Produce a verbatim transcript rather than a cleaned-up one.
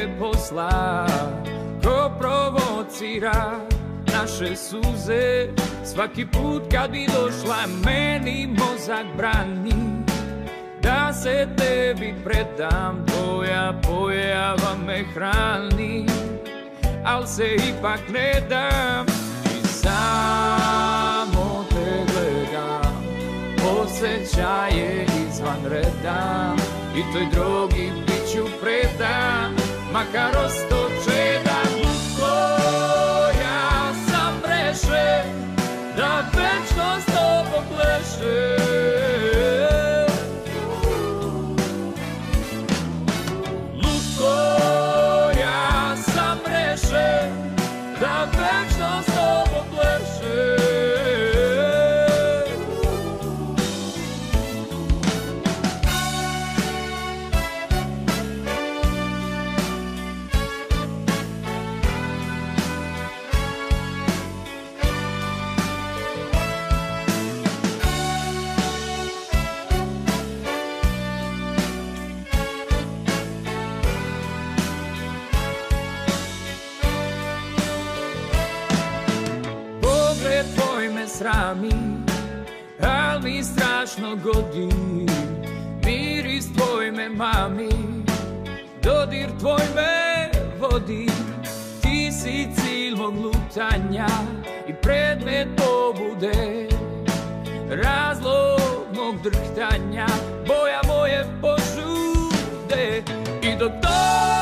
posla, ko provocira naše suze. Svaki put kad bi došla meni mozak brani da se tebi predam, tvoja pojava me hrani, al se ipak ne dam i samo te gledam. Osjećaje izvan reda i toj drogi bit ću predan, makar osto čedan. Ja sam rešen da večno s tobom plešem. Lutko, ja sam rešen da večno s tobom plešem. Srami, al mi strašno godi, miris tvoj me mami, dodir tvoj me vodi. Ti si cilj mog lutanja i predmet pobude, razlog mog drhtanja, boja moje požude. I dok to